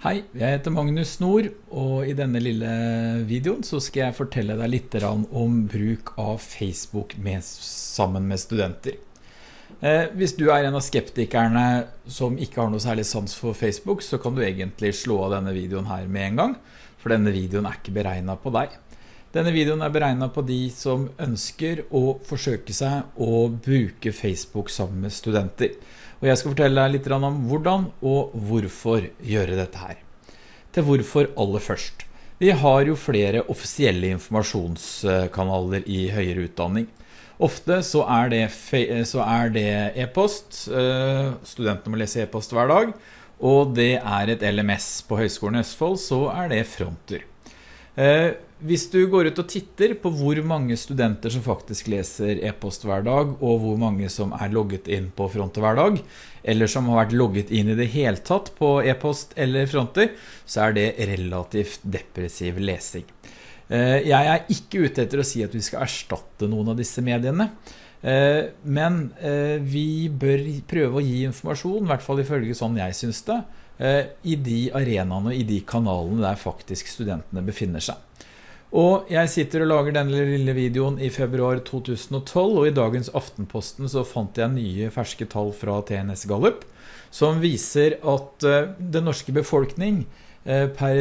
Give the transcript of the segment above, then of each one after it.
Hei, jeg heter Magnus Nord, og i denne lille videoen så skal jeg fortelle deg litt om bruk av Facebook sammen med studenter. Hvis du er en av skeptikerne som ikke har noe særlig sans for Facebook, så kan du egentlig slå av denne videoen her med en gang, for denne videoen er ikke beregnet på deg. Denne videoen er beregnet på de som ønsker å forsøke seg å bruke Facebook sammen med studenter. Og jeg skal fortelle deg litt om hvordan og hvorfor gjøre dette her. Til hvorfor aller først. Vi har jo flere offisielle informasjonskanaler i høyere utdanning. Ofte så er det e-post, studentene må lese e-post hver dag, og det er et LMS på Høgskolen i Østfold, så er det Fronter. Hvis du går ut og titter på hvor mange studenter som faktisk leser e-post hver dag, og hvor mange som er logget inn på Fronter hver dag, eller som har vært logget inn i det hele tatt på e-post eller Fronter, så er det relativt depressiv lesing. Jeg er ikke ute etter å si at vi skal erstatte noen av disse mediene, men vi bør prøve å gi informasjon, i hvert fall ifølge sånn jeg synes det, i de arenaene og i de kanalene der faktisk studentene befinner seg. Og jeg sitter og lager denne lille videoen i februar 2012, og i dagens Aftenposten så fant jeg nye ferske tall fra TNS Gallup, som viser at den norske befolkning per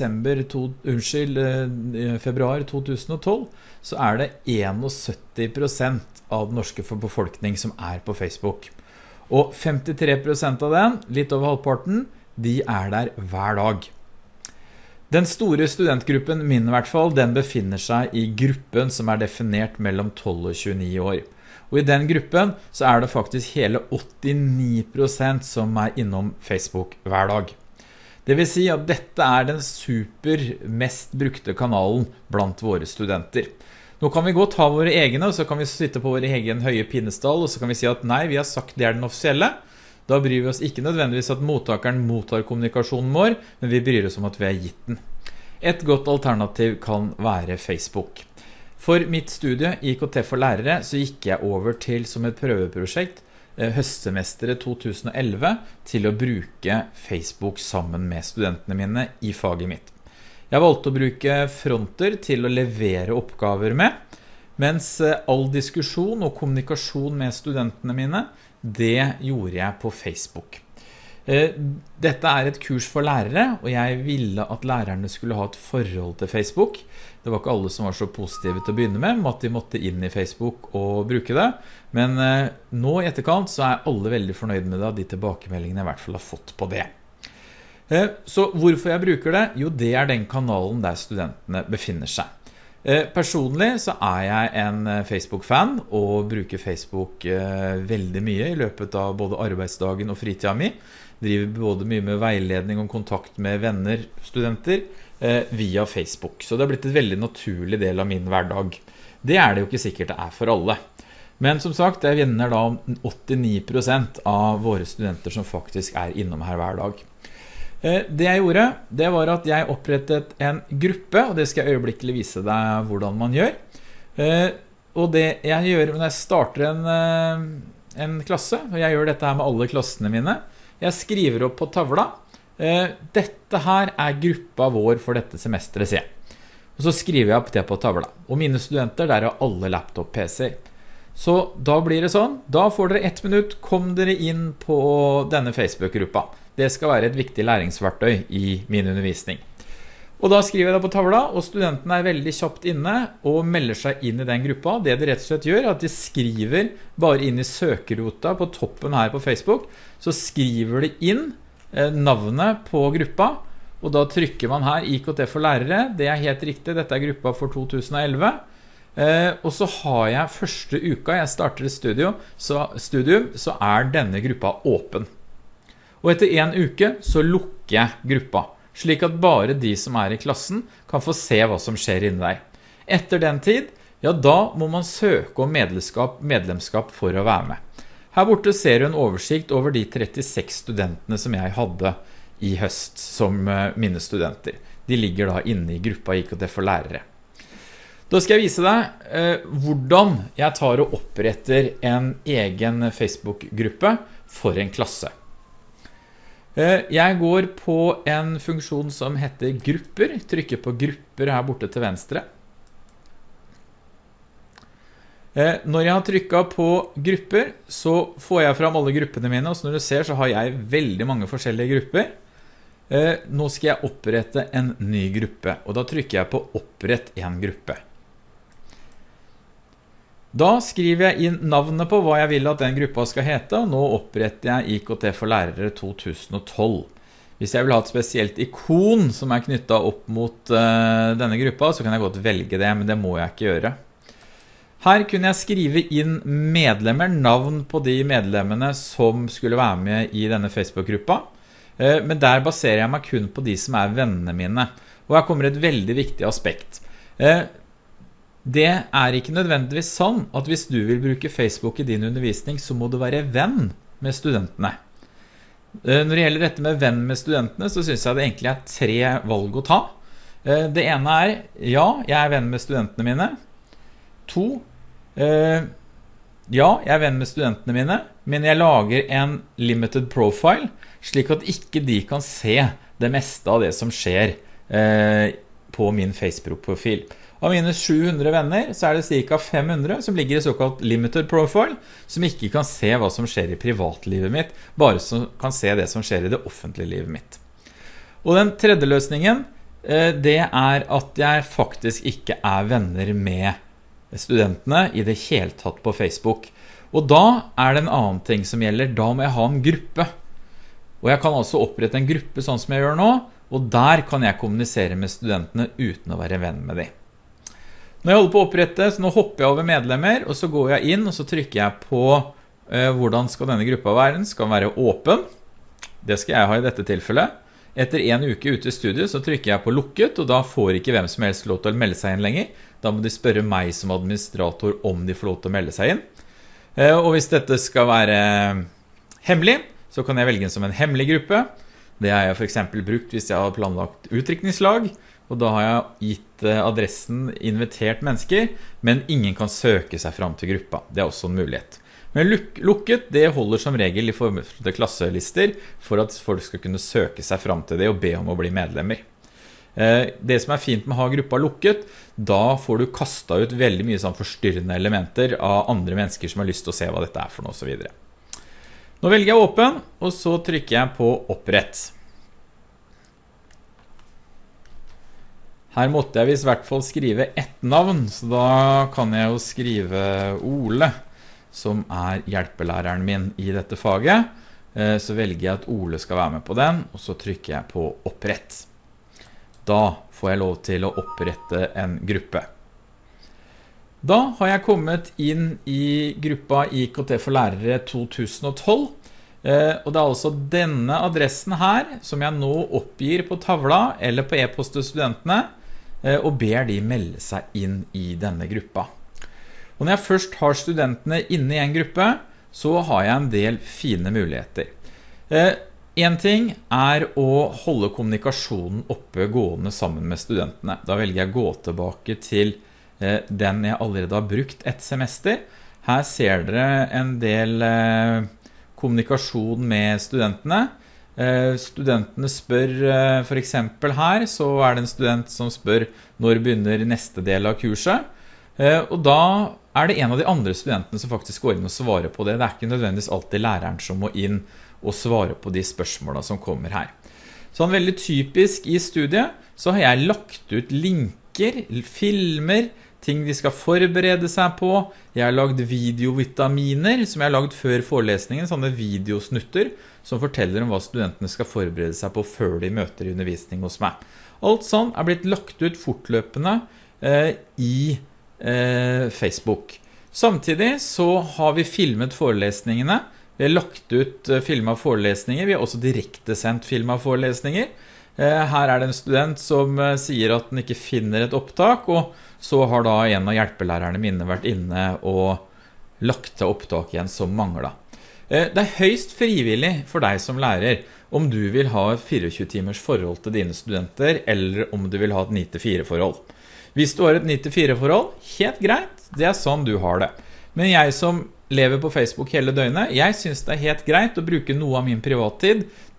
februar 2012, så er det 71% av den norske befolkning som er på Facebook. Og 53% av den, litt over halvparten, de er der hver dag. Den store studentgruppen min i hvert fall, den befinner seg i gruppen som er definert mellom 12 og 29 år. Og i den gruppen så er det faktisk hele 89% som er innom Facebook hver dag. Det vil si at dette er den mest brukte kanalen blant våre studenter. Nå kan vi godt ha våre egne, og så kan vi sitte på vår egen høye pinnestall, og så kan vi si at nei, vi har sagt det er den offisielle. Da bryr vi oss ikke nødvendigvis at mottakeren mottar kommunikasjonen vår, men vi bryr oss om at vi har gitt den. Et godt alternativ kan være Facebook. For mitt studie i IKT for lærere så gikk jeg over til som et prøveprosjekt høstsemesteret 2011 til å bruke Facebook sammen med studentene mine i faget mitt. Jeg valgte å bruke Fronter til å levere oppgaver med, mens all diskusjon og kommunikasjon med studentene mine, det gjorde jeg på Facebook. Dette er et kurs for lærere, og jeg ville at lærerne skulle ha et forhold til Facebook. Det var ikke alle som var så positive til å begynne med, at de måtte inn i Facebook og bruke det. Men nå i etterkant så er alle veldig fornøyd med det, de tilbakemeldingene jeg i hvert fall har fått på det. Så hvorfor jeg bruker det? Jo, det er den kanalen der studentene befinner seg. Personlig så er jeg en Facebook-fan og bruker Facebook veldig mye i løpet av både arbeidsdagen og fritiden min. Driver både mye med veiledning og kontakt med venner, studenter, via Facebook. Så det har blitt et veldig naturlig del av min hverdag. Det er det jo ikke sikkert det er for alle. Men som sagt, jeg vinner da 89% av våre studenter som faktisk er innom her hver dag. Det jeg gjorde, det var at jeg opprettet en gruppe, og det skal jeg øyeblikkelig vise deg hvordan man gjør. Og det jeg gjør når jeg starter en klasse, og jeg gjør dette her med alle klassene mine, jeg skriver opp på tavla, dette her er gruppa vår for dette semesteret, sier jeg. Og så skriver jeg opp det på tavla. Og mine studenter, der er alle laptop-PC-er. Så da blir det sånn, da får dere 1 minutt, kom dere inn på denne Facebook-gruppa. Det skal være et viktig læringsverktøy i min undervisning. Og da skriver jeg det på tavla, og studentene er veldig kjapt inne og melder seg inn i den gruppa. Det de rett og slett gjør er at de skriver bare inn i søkeruta på toppen her på Facebook, så skriver de inn navnet på gruppa, og da trykker man her IKT for lærere. Det er helt riktig, dette er gruppa for 2011. Og så har jeg første uka jeg starter et studium, så er denne gruppa åpen. Og etter 1 uke så lukker jeg gruppa, slik at bare de som er i klassen kan få se hva som skjer inne der. Etter den tid, ja da må man søke om medlemskap for å være med. Her borte ser du en oversikt over de 36 studentene som jeg hadde i høst som mine studenter. De ligger da inne i gruppa IKT for lærere. Da skal jeg vise deg hvordan jeg tar og oppretter en egen Facebook-gruppe for en klasse. Jeg går på en funksjon som heter grupper. Trykker på grupper her borte til venstre. Når jeg har trykket på grupper, så får jeg fram alle gruppene mine, og som du ser så har jeg veldig mange forskjellige grupper. Nå skal jeg opprette en ny gruppe, og da trykker jeg på opprett en gruppe. Da skriver jeg inn navnet på hva jeg vil at den gruppa skal hete, og nå oppretter jeg IKT for lærere 2012. Hvis jeg vil ha et spesielt ikon som er knyttet opp mot denne gruppa, så kan jeg godt velge det, men det må jeg ikke gjøre. Her kunne jeg skrive inn medlemmer, navn på de medlemmene som skulle være med i denne Facebook-gruppa, men der baserer jeg meg kun på de som er vennene mine. Og her kommer et veldig viktig aspekt. Det er ikke nødvendigvis sånn at hvis du vil bruke Facebook i din undervisning, så må du være venn med studentene. Når det gjelder dette med venn med studentene, så synes jeg det egentlig er 3 valg å ta. Det ene er, ja, jeg er venn med studentene mine. 2, ja, jeg er venn med studentene mine, men jeg lager en limited profile, slik at ikke de kan se det meste av det som skjer på min Facebook-profil. Av mine 700 venner så er det ca. 500 som ligger i såkalt limited profile, som ikke kan se hva som skjer i privatlivet mitt, bare som kan se det som skjer i det offentlige livet mitt. Og den tredje løsningen, det er at jeg faktisk ikke er venner med studentene i det hele tatt på Facebook. Og da er det en annen ting som gjelder, da må jeg ha en gruppe. Og jeg kan altså opprette en gruppe sånn som jeg gjør nå, og der kan jeg kommunisere med studentene uten å være venn med dem. Når jeg holder på å opprette, så nå hopper jeg over medlemmer, og så går jeg inn, og så trykker jeg på hvordan skal denne gruppa være. Den skal være åpen. Det skal jeg ha i dette tilfellet. Etter en uke ute i studiet, så trykker jeg på lukket, og da får ikke hvem som helst lov til å melde seg inn lenger. Da må de spørre meg som administrator om de får lov til å melde seg inn. Og hvis dette skal være hemmelig, så kan jeg velge den som en hemmelig gruppe. Det har jeg for eksempel brukt hvis jeg har planlagt utdrikningslag, og da har jeg gitt adressen invitert mennesker, men ingen kan søke seg fram til gruppa. Det er også en mulighet. Men lukket, det holder som regel i form til klasselister for at folk skal kunne søke seg fram til det og be om å bli medlemmer. Det som er fint med å ha gruppa lukket, da får du kastet ut veldig mye sånn forstyrrende elementer av andre mennesker som har lyst til å se hva dette er for noe og så videre. Nå velger jeg åpen, og så trykker jeg på opprett. Her måtte jeg i hvert fall skrive ett navn, så da kan jeg jo skrive Ole, som er hjelpelæreren min i dette faget. Så velger jeg at Ole skal være med på den, og så trykker jeg på opprett. Da får jeg lov til å opprette en gruppe. Da har jeg kommet inn i gruppa IKT for lærere 2012, og det er altså denne adressen her som jeg nå oppgir på tavla eller på e-post til studentene, og ber de melde seg inn i denne gruppa. Og når jeg først har studentene inne i en gruppe, så har jeg en del fine muligheter. En ting er å holde kommunikasjonen oppe gående sammen med studentene. Da velger jeg å gå tilbake til den jeg allerede har brukt et semester. Her ser dere en del kommunikasjon med studentene. Studentene spør, for eksempel her, så er det en student som spør når begynner neste del av kurset. Og da er det en av de andre studentene som faktisk går inn og svarer på det. Det er ikke nødvendigvis alltid læreren som må inn og svare på de spørsmålene som kommer her. Sånn veldig typisk i studiet så har jeg lagt ut linker, filmer, ting de skal forberede seg på. Jeg har lagd videovitaminer som jeg har lagd før forelesningen, sånne videosnutter som forteller om hva studentene skal forberede seg på før de møter undervisning hos meg. Alt sånn er blitt lagt ut fortløpende i Facebook. Samtidig så har vi filmet forelesningene. Vi har lagt ut film av forelesninger. Vi har også direkte sendt film av forelesninger. Her er det en student som sier at den ikke finner et opptak, og så har da en av hjelpelærerne mine vært inne og lagt til opptak igjen som manglet. Det er høyst frivillig for deg som lærer om du vil ha et 24 timers forhold til dine studenter, eller om du vil ha et 9-4 forhold. Hvis du har et 9-4 forhold, helt greit, det er sånn du har det. Men jeg som lever på Facebook hele døgnet, jeg synes det er helt greit å bruke noe av min privattid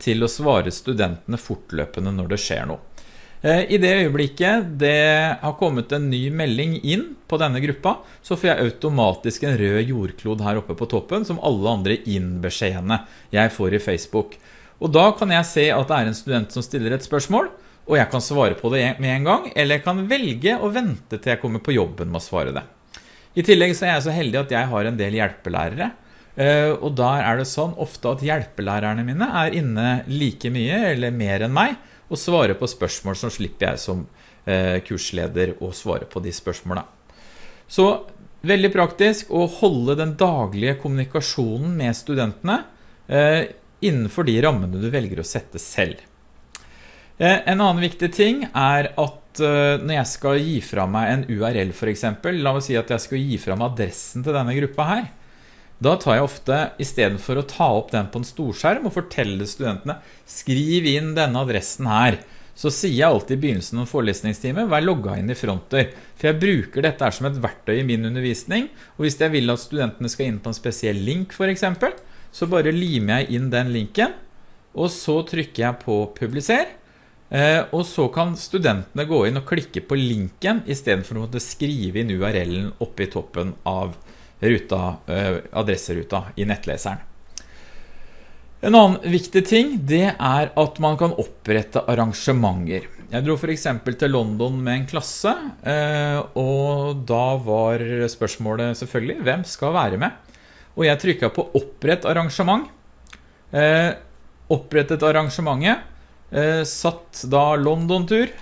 til å svare studentene fortløpende når det skjer noe. I det øyeblikket det har kommet en ny melding inn på denne gruppa, så får jeg automatisk en rød jordklod her oppe på toppen, som alle andre innbeskjedene jeg får i Facebook. Og da kan jeg se at det er en student som stiller et spørsmål, og jeg kan svare på det med en gang, eller jeg kan velge å vente til jeg kommer på jobben med å svare det. I tillegg så er jeg så heldig at jeg har en del hjelpelærere, og der er det sånn ofte at hjelpelærerne mine er inne like mye eller mer enn meg, og svare på spørsmål, så slipper jeg som kursleder å svare på de spørsmålene. Så veldig praktisk å holde den daglige kommunikasjonen med studentene innenfor de rammene du velger å sette selv. En annen viktig ting er at når jeg skal gi fra meg en URL for eksempel, la oss si at jeg skal gi fra meg adressen til denne gruppa her, da tar jeg ofte, I stedet for å ta opp den på en storskjerm og fortelle studentene, skriv inn denne adressen her. Så sier jeg alltid I begynnelsen av forelesningstime, vær logget inn I fronter. For jeg bruker dette her som et verktøy I min undervisning, og hvis jeg vil at studentene skal inn på en spesiell link for eksempel, så bare limer jeg inn den linken, og så trykker jeg på publiser, og så kan studentene gå inn og klikke på linken, I stedet for å måtte skrive inn URL-en oppe I toppen av adresseruta I nettleseren. En annen viktig ting, det er at man kan opprette arrangementer. Jeg dro for eksempel til London med en klasse, og da var spørsmålet selvfølgelig, hvem skal være med? Og jeg trykket på opprett arrangement. Opprettet arrangementet, satt da London-tur.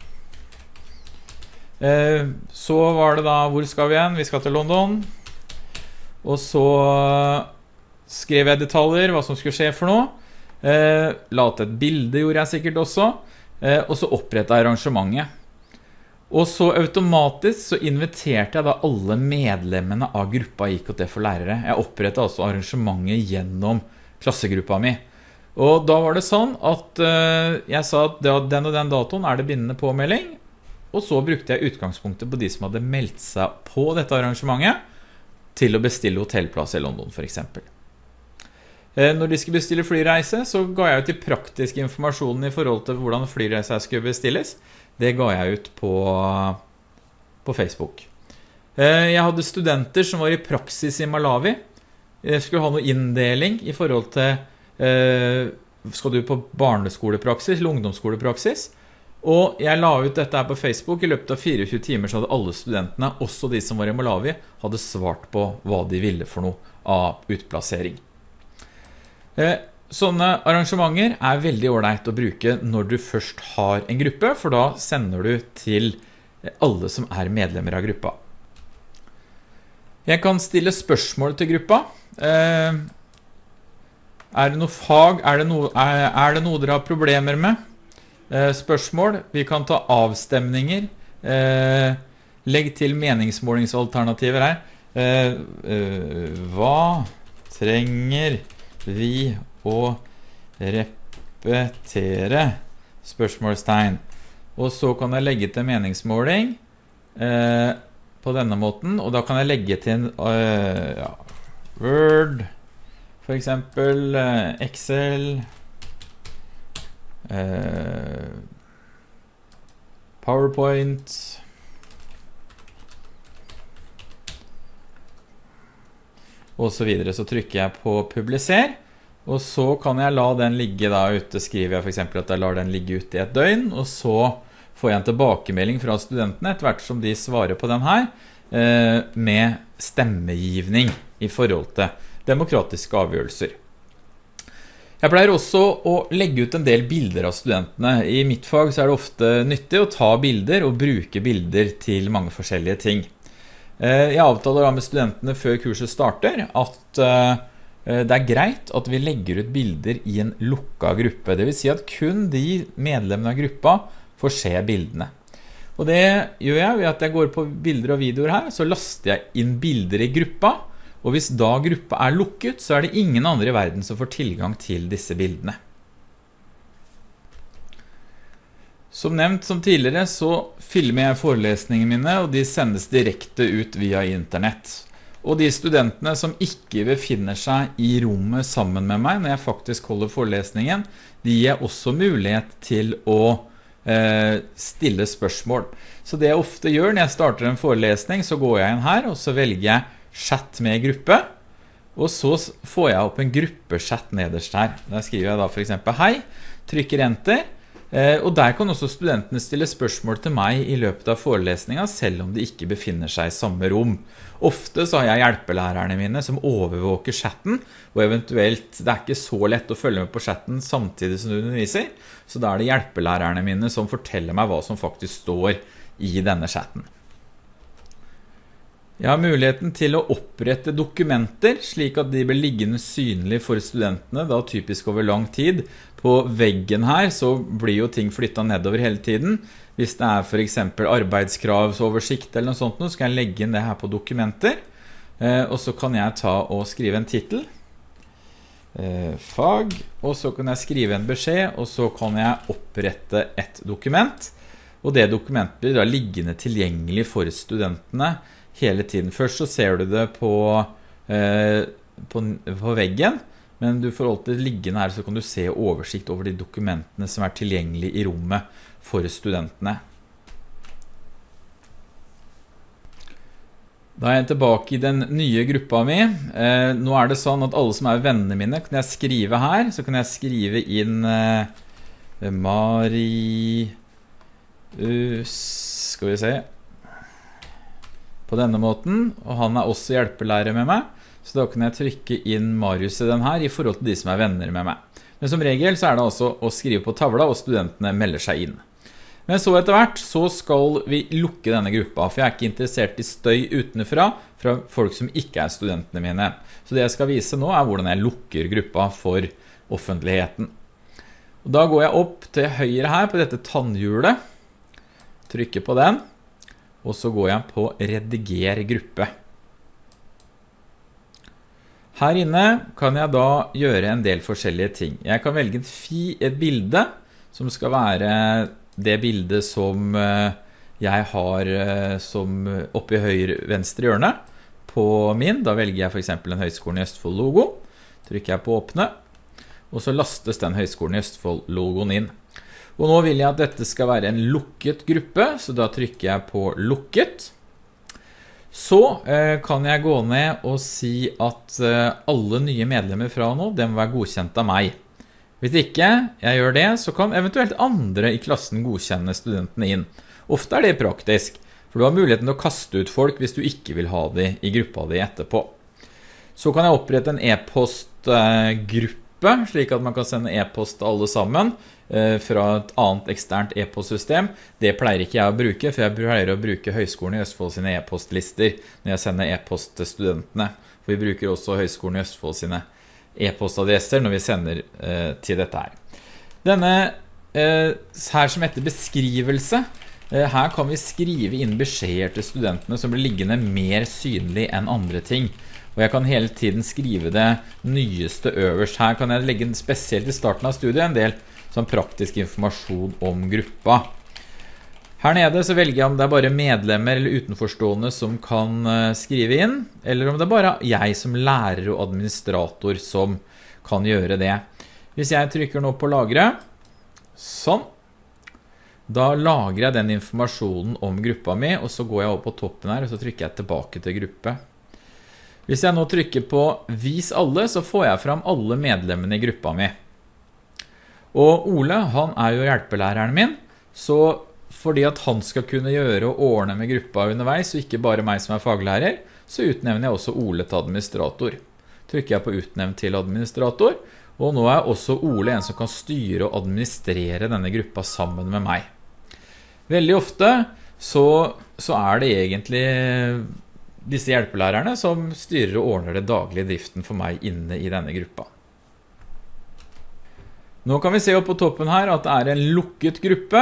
Så var det da, hvor skal vi igjen? Vi skal til London. Og så skrev jeg detaljer, hva som skulle skje for noe. La til et bilde gjorde jeg sikkert også. Og så opprettet jeg arrangementet. Og så automatisk så inviterte jeg da alle medlemmene av gruppa IKT for lærere. Jeg opprettet altså arrangementet gjennom klassegruppa mi. Og da var det sånn at jeg sa at den og den datoen er det bindende påmelding. Og så brukte jeg utgangspunktet på de som hadde meldt seg på dette arrangementet, til å bestille hotellplass I London for eksempel. Når de skulle bestille flyreise, så ga jeg ut de praktiske informasjonen I forhold til hvordan flyreise skulle bestilles. Det ga jeg ut på Facebook. Jeg hadde studenter som var I praksis I Malawi. Jeg skulle ha noe inndeling I forhold til skal du på barneskolepraksis eller ungdomsskolepraksis. Og jeg la ut dette her på Facebook I løpet av 24 timer, så hadde alle studentene, også de som var I Malawi, hadde svart på hva de ville for noe av utplassering. Sånne arrangementer er veldig ordentlig å bruke når du først har en gruppe, for da sender du til alle som er medlemmer av gruppa. Jeg kan stille spørsmål til gruppa. Er det noe fag? Er det noe dere har problemer med? Spørsmål, vi kan ta avstemninger, legg til meningsmålingsalternativer her. Hva trenger vi å repetere? Spørsmålstegn. Og så kan jeg legge til meningsmåling på denne måten, og da kan jeg legge til Word, for eksempel Excel, PowerPoint og så videre. Så trykker jeg på publiser, og så kan jeg la den ligge da ute. Skriver jeg for eksempel at jeg lar den ligge ute I et døgn, og så får jeg en tilbakemelding fra studentene etter hvert som de svarer på den her, med stemmegivning I forhold til demokratiske avgjørelser. Jeg pleier også å legge ut en del bilder av studentene. I mitt fag så er det ofte nyttig å ta bilder og bruke bilder til mange forskjellige ting. Jeg avtaler da med studentene før kurset starter at det er greit at vi legger ut bilder I en lukket gruppe. Det vil si at kun de medlemmene av gruppa får se bildene. Og det gjør jeg ved at jeg går på bilder og videoer her, så laster jeg inn bilder I gruppa, og hvis da gruppa er lukket, så er det ingen andre I verden som får tilgang til disse bildene. Som nevnt som tidligere, så filmer jeg forelesningene mine, og de sendes direkte ut via internett. Og de studentene som ikke befinner seg i rommet sammen med meg når jeg faktisk holder forelesningen, de gir også mulighet til å stille spørsmål. Så det jeg ofte gjør når jeg starter en forelesning, så går jeg inn her, og så velger jeg chat med gruppe, og så får jeg opp en gruppechat nederst her. Der skriver jeg da for eksempel hei, trykker enter, og der kan også studentene stille spørsmål til meg i løpet av forelesningen, selv om de ikke befinner seg i samme rom. Ofte så har jeg hjelpelærerne mine som overvåker chatten, og eventuelt det ikke så lett å følge med på chatten samtidig som du underviser, så da det hjelpelærerne mine som forteller meg hva som faktisk står i denne chatten. Jeg har muligheten til å opprette dokumenter, slik at de blir liggende synlige for studentene, da typisk over lang tid. På veggen her så blir jo ting flyttet nedover hele tiden. Hvis det for eksempel arbeidskravsoversikt eller noe sånt, så skal jeg legge inn det her på dokumenter. Og så kan jeg ta og skrive en titel. Fag, og så kan jeg skrive en beskjed, og så kan jeg opprette et dokument. Og det dokumentet blir da liggende tilgjengelig for studentene hele tiden. Først så ser du det på veggen, men du får alltid liggende her, så kan du se oversikt over de dokumentene som tilgjengelige i rommet for studentene. Da jeg tilbake i den nye gruppa mi. Nå det sånn at alle som vennene mine, kan jeg skrive her, så kan jeg skrive inn Marius, skal vi se, på denne måten, og han også hjelpelærer med meg, så da kan jeg trykke inn Marius i den her i forhold til de som venner med meg. Men som regel så det altså å skrive på tavla, og studentene melder seg inn. Men så etter hvert så skal vi lukke denne gruppa, for jeg ikke interessert i støy utenfra fra folk som ikke studentene mine. Så det jeg skal vise nå hvordan jeg lukker gruppa for offentligheten. Og da går jeg opp til høyre her på dette tannhjulet, trykker på den, og så går jeg på rediger gruppe. Her inne kan jeg da gjøre en del forskjellige ting. Jeg kan velge et bilde som skal være det bildet som jeg har som oppe i høyre venstre hjørne på min. Da velger jeg for eksempel en Høgskolen i Østfold logo. Trykker jeg på åpne, og så lastes den Høgskolen i Østfold logoen inn. Og nå vil jeg at dette skal være en lukket gruppe, så da trykker jeg på lukket. Så kan jeg gå ned og si at alle nye medlemmer fra nå, de må være godkjent av meg. Hvis ikke jeg gjør det, så kan eventuelt andre i klassen godkjenne studentene inn. Ofte det praktisk, for du har muligheten til å kaste ut folk hvis du ikke vil ha de i gruppa di etterpå. Så kan jeg opprette en e-postgruppe, slik at man kan sende e-post til alle sammen fra et annet eksternt e-postsystem. Det pleier ikke jeg å bruke, for jeg pleier å bruke Høgskolen i Østfold sine e-postlister når jeg sender e-post til studentene. For vi bruker også Høgskolen i Østfold sine e-postadresser når vi sender til dette her. Denne her som heter beskrivelse, her kan vi skrive inn beskjeder til studentene som blir liggende mer synlig enn andre ting. Og jeg kan hele tiden skrive det nyeste øverst. Her kan jeg legge spesielt i starten av studiet en del som praktisk informasjon om gruppa. Her nede så velger jeg om det bare medlemmer eller utenforstående som kan skrive inn, eller om det bare jeg som lærer og administrator som kan gjøre det. Hvis jeg trykker nå på lagre, sånn, da lagrer jeg den informasjonen om gruppa mi, og så går jeg opp på toppen her, og så trykker jeg tilbake til gruppe. Hvis jeg nå trykker på vis alle, så får jeg fram alle medlemmene i gruppa mi. Og Ole, han jo hjelpelæreren min, så fordi at han skal kunne gjøre og ordne med gruppa underveis, og ikke bare meg som faglærer, så utnevner jeg også Ole til administrator. Trykker jeg på utnevn til administrator, og nå også Ole en som kan styre og administrere denne gruppa sammen med meg. Veldig ofte så det egentlig disse hjelpelærerne som styrer og ordner det daglige driften for meg inne i denne gruppa. Nå kan vi se opp på toppen her at det en lukket gruppe,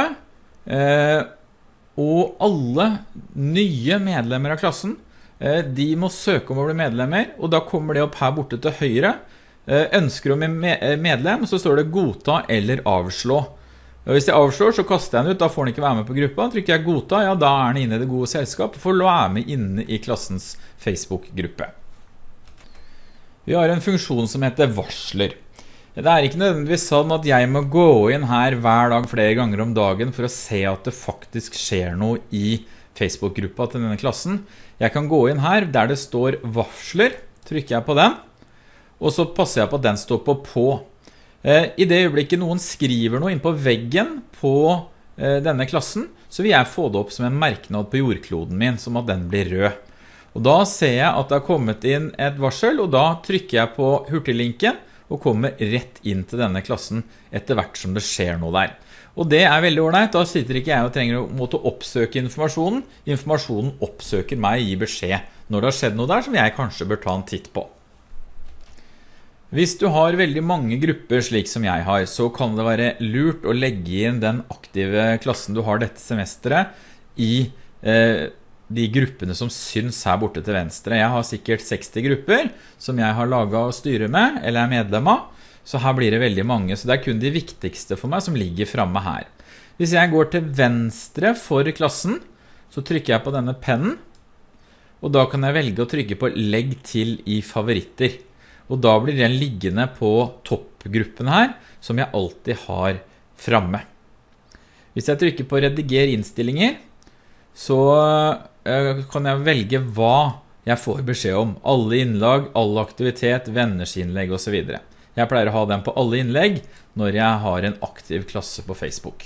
og alle nye medlemmer av klassen, de må søke om å bli medlemmer, og da kommer det opp her borte til høyre. Ønsker du å bli medlem, så står det godta eller avslå. Og hvis jeg avslår, så kaster jeg den ut, da får den ikke være med på gruppa. Trykker jeg godta, ja, da er den inne i det gode selskap, for å være med inne i klassens Facebook-gruppe. Vi har en funksjon som heter varsler. Det er ikke nødvendigvis sånn at jeg må gå inn her hver dag flere ganger om dagen for å se at det faktisk skjer noe i Facebook-gruppa til denne klassen. Jeg kan gå inn her der det står varsler, trykker jeg på den, og så passer jeg på at den står på. I det øyeblikket noen skriver noe inn på veggen på denne klassen, så vil jeg få det opp som en merknad på jordkloden min, som at den blir rød. Og da ser jeg at det har kommet inn et varsel, og da trykker jeg på hurtiglinken, og kommer rett inn til denne klassen etter hvert som det skjer noe der. Og det er veldig ordentlig, da sitter ikke jeg og trenger å måtte oppsøke informasjonen. Informasjonen oppsøker meg og gir beskjed når det har skjedd noe der som jeg kanskje bør ta en titt på. Hvis du har veldig mange grupper slik som jeg har, så kan det være lurt å legge inn den aktive klassen du har dette semesteret i de gruppene som syns her borte til venstre. Jeg har sikkert 60 grupper som jeg har laget å styre med, eller er medlem av, så her blir det veldig mange, så det er kun de viktigste for meg som ligger fremme her. Hvis jeg går til venstre for klassen, så trykker jeg på denne pennen, og da kan jeg velge å trykke på legg til i favoritter. Og da blir den liggende på toppgruppen her, som jeg alltid har fremme. Hvis jeg trykker på rediger innstillinger, så kan jeg velge hva jeg får beskjed om. Alle innlag, all aktivitet, venners innlegg og så videre. Jeg pleier å ha den på alle innlegg når jeg har en aktiv klasse på Facebook.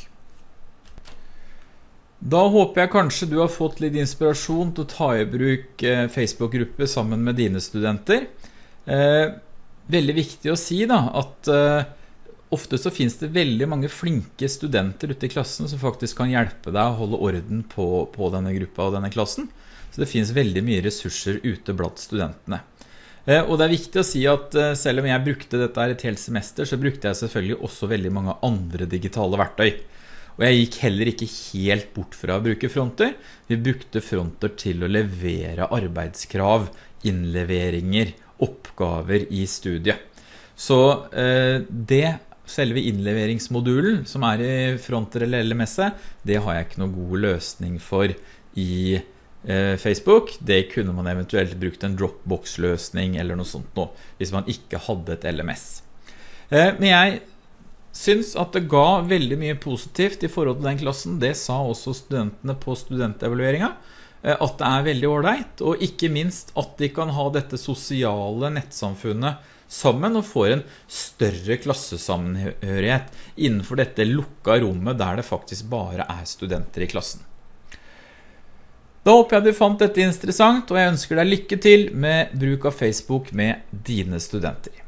Da håper jeg kanskje du har fått litt inspirasjon til å ta i bruk Facebook-gruppe sammen med dine studenter. Veldig viktig å si da, at ofte så finnes det veldig mange flinke studenter ute i klassen som faktisk kan hjelpe deg å holde orden på denne gruppa og denne klassen. Så det finnes veldig mye ressurser ute blant studentene. Og det er viktig å si at selv om jeg brukte dette her et helt semester, så brukte jeg selvfølgelig også veldig mange andre digitale verktøy. Og jeg gikk heller ikke helt bort fra å bruke fronter. Vi brukte fronter til å levere arbeidskrav, innleveringer, oppgaver i studiet. Så selve innleveringsmodulen som er i fronter eller LMS-et, det har jeg ikke noen god løsning for i Facebook. Det kunne man eventuelt brukt en Dropbox-løsning eller noe sånt nå, hvis man ikke hadde et LMS. Men jeg synes at det ga veldig mye positivt i forhold til den klassen. Det sa også studentene på studentevalueringen, at det er veldig ordentlig, og ikke minst at de kan ha dette sosiale nettsamfunnet sammen og får en større klassesammenhørighet innenfor dette lukka rommet der det faktisk bare er studenter i klassen. Da håper jeg du fant dette interessant, og jeg ønsker deg lykke til med bruk av Facebook med dine studenter.